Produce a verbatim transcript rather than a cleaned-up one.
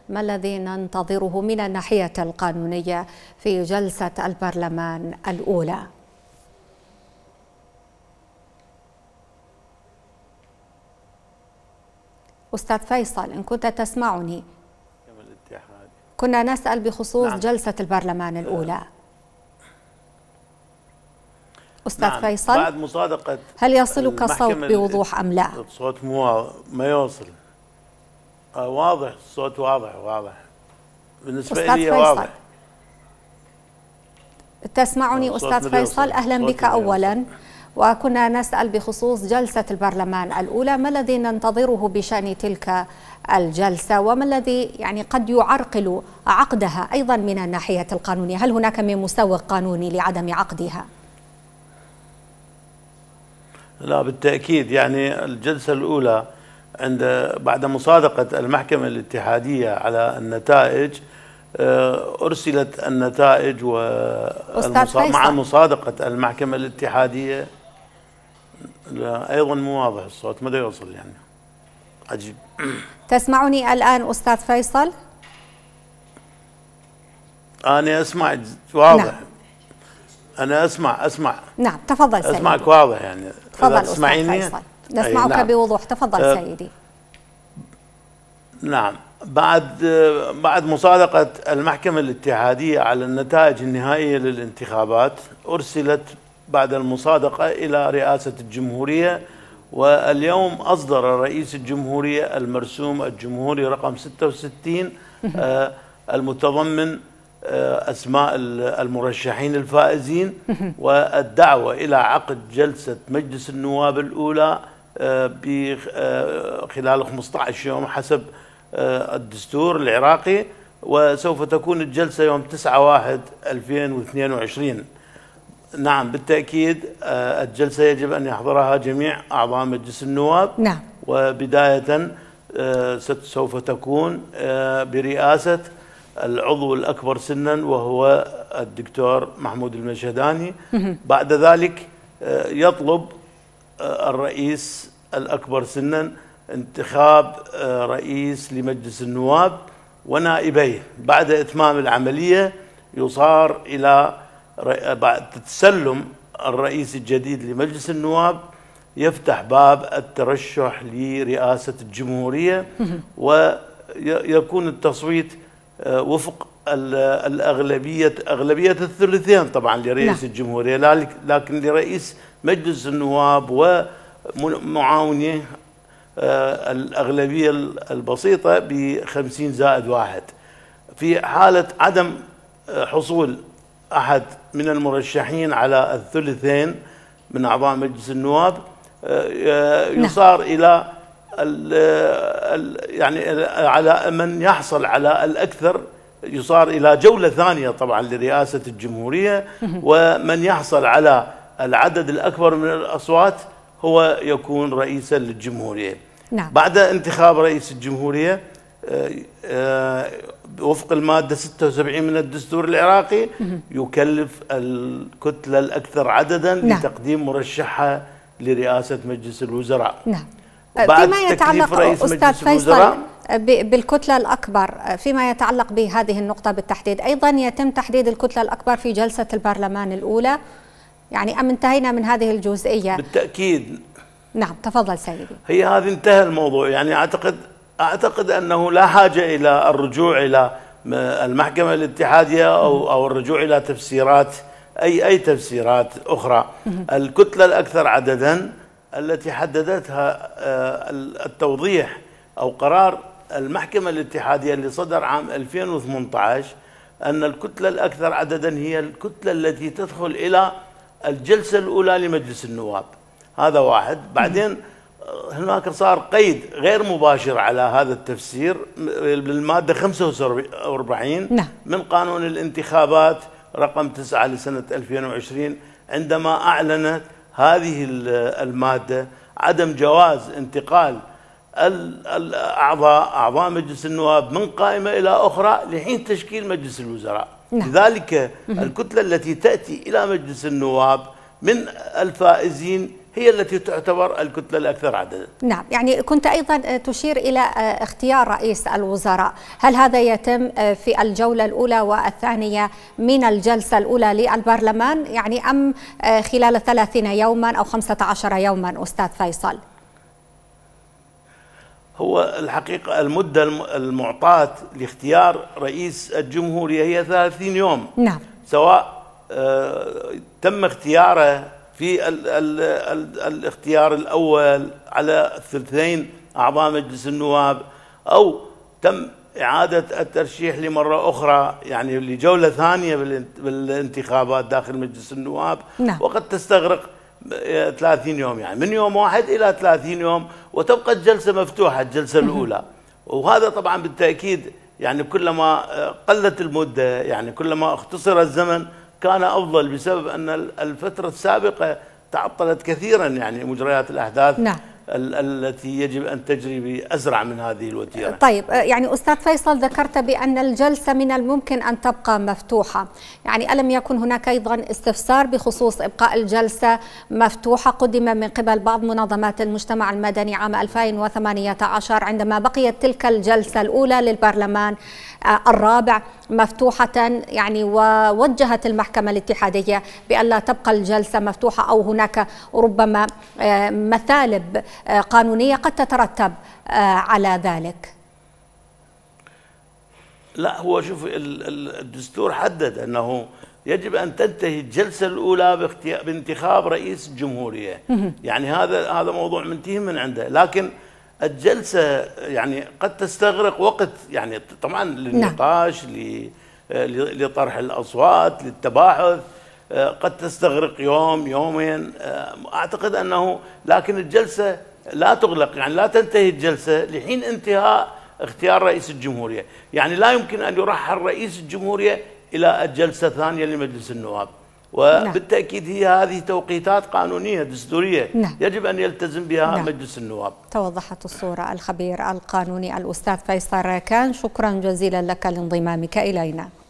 ما الذي ننتظره من الناحية القانونية في جلسة البرلمان الأولى؟ أستاذ فيصل، إن كنت تسمعني، كنا نسأل بخصوص نعم. جلسة البرلمان الأولى. أستاذ نعم. فيصل، بعد مصادقة هل يصلك الصوت بوضوح أم لا؟ الصوت مو ما يوصل. آه واضح، الصوت واضح واضح بالنسبة لي واضح. تسمعني أستاذ فيصل؟ أهلا بك أولا. وكنا نسأل بخصوص جلسة البرلمان الأولى، ما الذي ننتظره بشأن تلك الجلسة وما الذي يعني قد يعرقل عقدها أيضا من الناحية القانونية؟ هل هناك من مسوغ قانوني لعدم عقدها؟ لا بالتأكيد، يعني الجلسة الأولى عند بعد مصادقة المحكمة الاتحادية على النتائج، أرسلت النتائج ومع مصادقة المحكمة الاتحادية. لا أيضا مو واضح الصوت، ماذا يوصل يعني عجيب. تسمعني الآن أستاذ فيصل؟ أنا أسمع واضح. نعم. أنا أسمع أسمع نعم تفضل سيدي. أسمعك واضح يعني. تفضل أستاذ فيصل، نسمعك نعم. بوضوح. تفضل أه سيدي. نعم. بعد بعد مصادقة المحكمة الاتحادية على النتائج النهائية للانتخابات، أرسلت بعد المصادقة إلى رئاسة الجمهورية، واليوم أصدر رئيس الجمهورية المرسوم الجمهوري رقم ستة وستين المتضمن أسماء المرشحين الفائزين، والدعوة إلى عقد جلسة مجلس النواب الأولى خلال خمسة عشر يوم حسب الدستور العراقي، وسوف تكون الجلسة يوم تسعة واحد ألفين واثنين وعشرين. نعم بالتأكيد الجلسة يجب أن يحضرها جميع أعضاء مجلس النواب. نعم. وبداية سوف تكون برئاسة العضو الأكبر سنا وهو الدكتور محمود المشهداني. بعد ذلك يطلب الرئيس الأكبر سنا انتخاب رئيس لمجلس النواب ونائبيه. بعد إتمام العملية يصار إلى بعد تسلم الرئيس الجديد لمجلس النواب، يفتح باب الترشح لرئاسة الجمهورية، ويكون التصويت وفق الأغلبية أغلبية الثلثين طبعا لرئيس نعم. الجمهورية، لكن لرئيس مجلس النواب ومعاونه الأغلبية البسيطة بخمسين زائد واحد. في حالة عدم حصول أحد من المرشحين على الثلثين من أعضاء مجلس النواب، يصار نعم. إلى يعني على من يحصل على الأكثر يصار إلى جولة ثانية طبعا لرئاسة الجمهورية، ومن يحصل على العدد الأكبر من الأصوات هو يكون رئيسا للجمهورية. نعم. بعد انتخاب رئيس الجمهورية وفق المادة ستة وسبعين من الدستور العراقي يكلف الكتلة الأكثر عددا نعم. لتقديم مرشحها لرئاسة مجلس الوزراء. نعم. فيما يتعلق أستاذ فيصل بالكتلة الأكبر، فيما يتعلق بهذه النقطة بالتحديد، أيضا يتم تحديد الكتلة الأكبر في جلسة البرلمان الأولى يعني أم انتهينا من هذه الجزئية؟ بالتأكيد. نعم تفضل سيدي. هي هذه انتهى الموضوع، يعني أعتقد أعتقد أنه لا حاجة إلى الرجوع إلى المحكمة الاتحادية أو أو الرجوع إلى تفسيرات أي أي تفسيرات أخرى. الكتلة الأكثر عددا التي حددتها التوضيح أو قرار المحكمة الاتحادية اللي صدر عام ألفين وثمانية عشر، أن الكتلة الأكثر عددا هي الكتلة التي تدخل إلى الجلسة الأولى لمجلس النواب. هذا واحد. بعدين هناك صار قيد غير مباشر على هذا التفسير بالمادة خمسة وأربعين من قانون الانتخابات رقم تسعة لسنة ألفين وعشرين، عندما أعلنت هذه المادة عدم جواز انتقال الأعضاء أعضاء مجلس النواب من قائمة إلى أخرى لحين تشكيل مجلس الوزراء. نعم. لذلك الكتلة التي تأتي إلى مجلس النواب من الفائزين هي التي تعتبر الكتلة الأكثر عددا. نعم، يعني كنت أيضا تشير إلى اختيار رئيس الوزراء، هل هذا يتم في الجولة الأولى والثانية من الجلسة الأولى للبرلمان يعني أم خلال ثلاثين يوما أو خمسة عشر يوما أستاذ فيصل؟ هو الحقيقة المدة المعطاة لاختيار رئيس الجمهورية هي ثلاثين يوم. نعم. سواء آه تم اختياره في ال ال ال الاختيار الأول على ثلثين أعضاء مجلس النواب، أو تم إعادة الترشيح لمرة أخرى يعني لجولة ثانية بالانتخابات داخل مجلس النواب. نعم. وقد تستغرق ثلاثين يوم، يعني من يوم واحد إلى ثلاثين يوم، وتبقى الجلسة مفتوحة الجلسة الأولى. وهذا طبعا بالتأكيد يعني كلما قلت المدة يعني كلما اختصر الزمن كان أفضل، بسبب أن الفترة السابقة تعطلت كثيرا يعني مجريات الأحداث. نعم. التي يجب أن تجري بأسرع من هذه الوتيرة. طيب، يعني أستاذ فيصل ذكرت بأن الجلسة من الممكن أن تبقى مفتوحة، يعني ألم يكن هناك أيضا استفسار بخصوص إبقاء الجلسة مفتوحة قدم من قبل بعض منظمات المجتمع المدني عام ألفين وثمانية عشر عندما بقيت تلك الجلسة الأولى للبرلمان الرابع مفتوحة، يعني ووجهت المحكمة الاتحادية بأن لا تبقى الجلسة مفتوحة أو هناك ربما مثالب قانونية قد تترتب على ذلك؟ لا، هو شوف الدستور حدد أنه يجب أن تنتهي الجلسة الأولى بانتخاب رئيس الجمهورية. يعني هذا هذا موضوع منتهي من عنده، لكن الجلسة يعني قد تستغرق وقت يعني طبعا للنقاش، لطرح الأصوات، للتباحث، قد تستغرق يوم يومين. أعتقد أنه لكن الجلسة لا تغلق، يعني لا تنتهي الجلسة لحين انتهاء اختيار رئيس الجمهورية. يعني لا يمكن أن يرحل رئيس الجمهورية إلى الجلسة الثانية لمجلس النواب، وبالتأكيد هي هذه توقيتات قانونية دستورية. نعم. يجب أن يلتزم بها نعم. مجلس النواب. توضحت الصورة. الخبير القانوني الأستاذ فيصل راكان، شكرا جزيلا لك لانضمامك إلينا.